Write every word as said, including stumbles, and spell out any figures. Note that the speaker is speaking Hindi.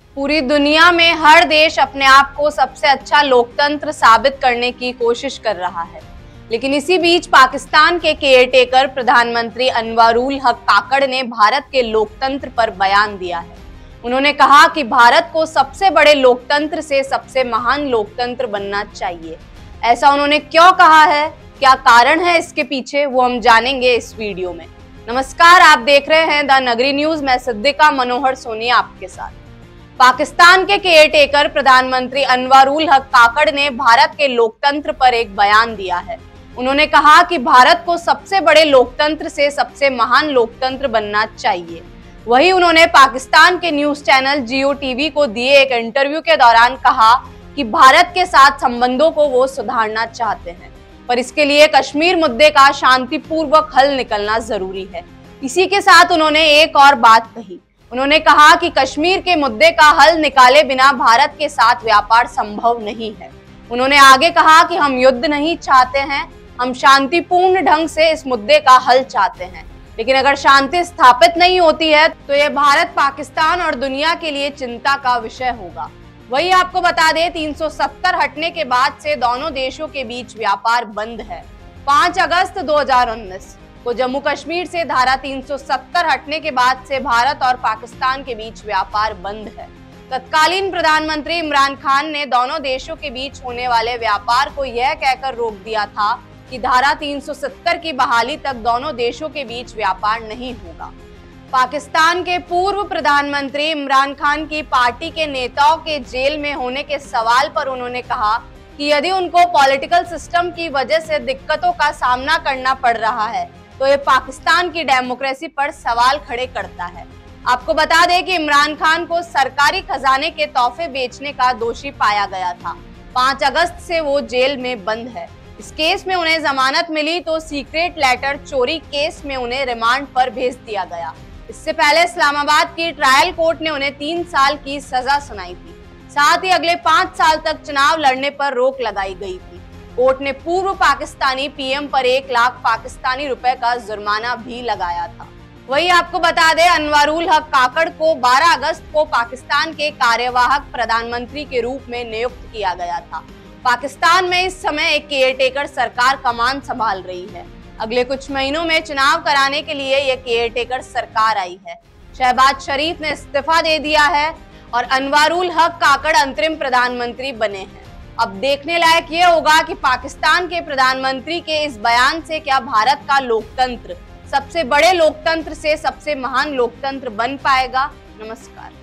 पूरी दुनिया में हर देश अपने आप को सबसे अच्छा लोकतंत्र साबित करने की कोशिश कर रहा है, लेकिन इसी बीच पाकिस्तान के केयरटेकर प्रधानमंत्री अनवरुल हक काकड़ ने भारत के लोकतंत्र पर बयान दिया है। उन्होंने कहा कि भारत को सबसे बड़े लोकतंत्र से सबसे महान लोकतंत्र बनना चाहिए। ऐसा उन्होंने क्यों कहा है, क्या कारण है इसके पीछे, वो हम जानेंगे इस वीडियो में। नमस्कार, आप देख रहे हैं द नगरी न्यूज। मैं सिद्दीका मनोहर सोनिया आपके साथ। पाकिस्तान के केयरटेकर प्रधानमंत्री अनवरुल हक काकड़ ने भारत के लोकतंत्र पर एक बयान दिया है। उन्होंने कहा कि भारत को सबसे बड़े लोकतंत्र से सबसे महान लोकतंत्र बनना चाहिए। वही उन्होंने पाकिस्तान के न्यूज चैनल जियो टीवी को दिए एक इंटरव्यू के दौरान कहा कि भारत के साथ संबंधों को वो सुधारना चाहते हैं, पर इसके लिए कश्मीर मुद्दे का शांतिपूर्वक हल निकलना जरूरी है। इसी के साथ उन्होंने एक और बात कही। उन्होंने कहा कि कश्मीर के मुद्दे का हल निकाले बिना भारत के साथ व्यापार संभव नहीं है। उन्होंने आगे कहा कि हम युद्ध नहीं चाहते हैं, हम शांतिपूर्ण ढंग से इस मुद्दे का हल चाहते हैं, लेकिन अगर शांति स्थापित नहीं होती है तो यह भारत, पाकिस्तान और दुनिया के लिए चिंता का विषय होगा। वही आपको बता दें, तीन सौ सत्तर हटने के बाद से दोनों देशों के बीच व्यापार बंद है। पाँच अगस्त दो हज़ार उन्नीस को जम्मू कश्मीर से धारा तीन सौ सत्तर हटने के बाद से भारत और पाकिस्तान के बीच व्यापार बंद है। तत्कालीन प्रधानमंत्री इमरान खान ने दोनों देशों के बीच होने वाले व्यापार को यह कहकर रोक दिया था कि धारा तीन सौ सत्तर की बहाली तक दोनों देशों के बीच व्यापार नहीं होगा। पाकिस्तान के पूर्व प्रधानमंत्री इमरान खान की पार्टी के नेताओं के जेल में होने के सवाल पर उन्होंने कहा कि यदि उनको पॉलिटिकल सिस्टम की वजह से दिक्कतों का सामना करना पड़ रहा है तो ये पाकिस्तान की डेमोक्रेसी पर सवाल खड़े करता है। आपको बता दें कि इमरान खान को सरकारी खजाने के तोहफे बेचने का दोषी पाया गया था। पाँच अगस्त से वो जेल में बंद है। इस केस में उन्हें जमानत मिली तो सीक्रेट लेटर चोरी केस में उन्हें रिमांड पर भेज दिया गया। इससे पहले इस्लामाबाद की ट्रायल कोर्ट ने उन्हें तीन साल की सजा सुनाई थी। साथ ही अगले पाँच साल तक चुनाव लड़ने पर रोक लगाई गई थी। कोर्ट ने पूर्व पाकिस्तानी पीएम पर एक लाख पाकिस्तानी रुपए का जुर्माना भी लगाया था। वही आपको बता दें, अनवरुल हक काकड़ को बारह अगस्त को पाकिस्तान के कार्यवाहक प्रधानमंत्री के रूप में नियुक्त किया गया था। पाकिस्तान में इस समय एक केयरटेकर सरकार कमान संभाल रही है। अगले कुछ महीनों में चुनाव कराने के लिए यह केयरटेकर सरकार आई है। शहबाज शरीफ ने इस्तीफा दे दिया है और अनवरुल हक काकड़ अंतरिम प्रधानमंत्री बने हैं। अब देखने लायक ये होगा कि पाकिस्तान के प्रधानमंत्री के इस बयान से क्या भारत का लोकतंत्र सबसे बड़े लोकतंत्र से सबसे महान लोकतंत्र बन पाएगा। नमस्कार।